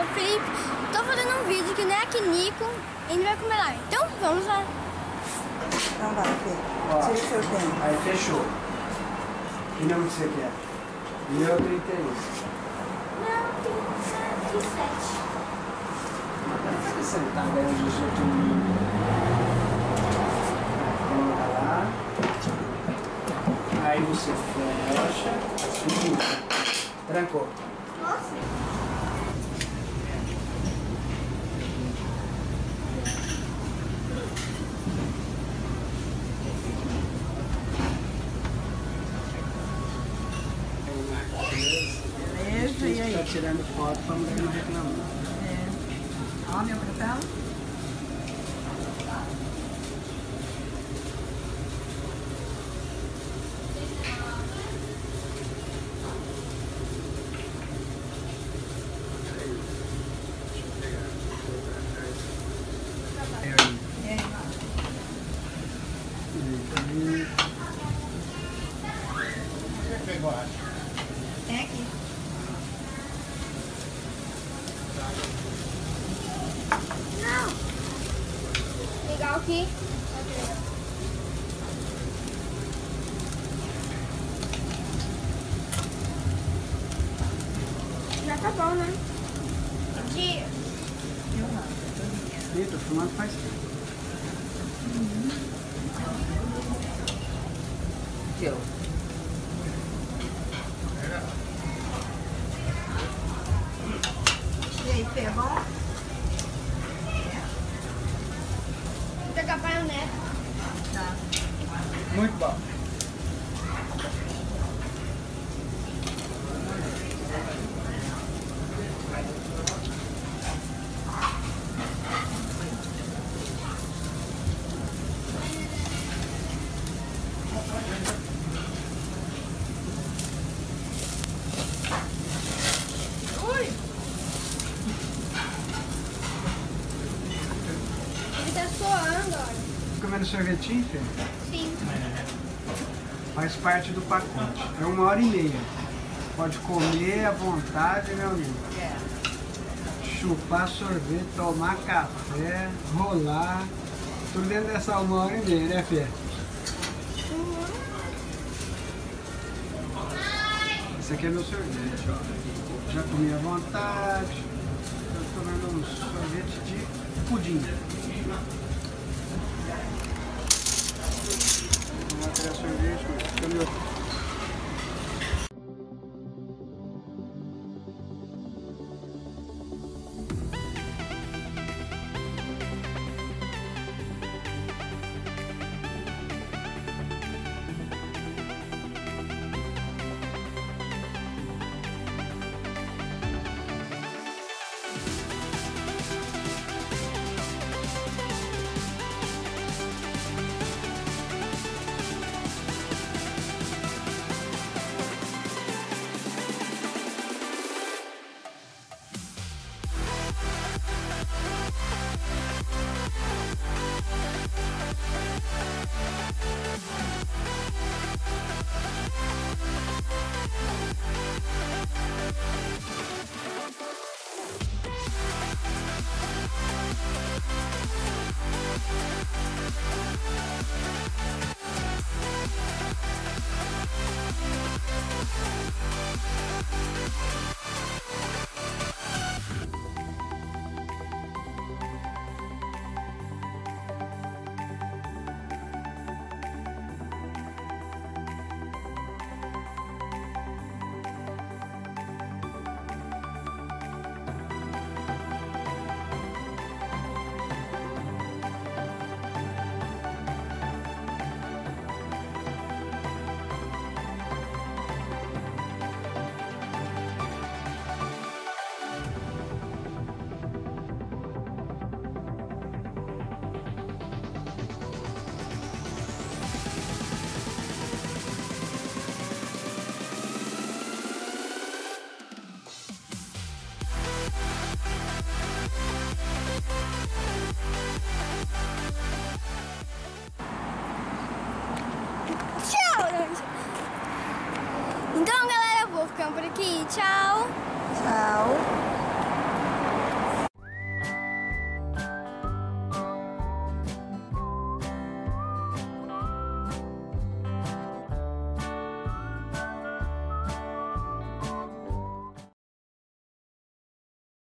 Felipe, tô fazendo um vídeo que não é aqui, Nico, e a gente vai comer lá. Então, vamos lá. Então vai, Fê. Tira o seu tempo. Aí, fechou. Que número que você quer? Meu 31. Não, tem 37. Pode sentar, né? Onde eu sou tudo. Coloca lá. Aí você fecha. Segura. Trancou. Nossa. Beleza, e aí? Tá tirando foto pra mulher não reclamar. Ó, meu papel. E aí, tem aqui. Não. Legal aqui. Já tá bom, né? Dia. Eu não. Ih, tô filmando faz tempo. Aqui, ó. E aí, Fê, é bom? Vou pegar para o neto. Tá. Muito bom. Ui! Ele tá suando, olha. Comendo sorvetinho, filho? Sim. Faz parte do pacote. É 1h30. Pode comer à vontade, meu amigo. É. Chupar sorvete, tomar café, rolar. Tudo dentro dessa 1h30, né, Fê? Esse aqui é meu sorvete, ó. Já comi à vontade. Estou tomando um sorvete de pudim. Vamos tirar sorvete, mas meu. Então, galera, eu vou ficando por aqui. Tchau!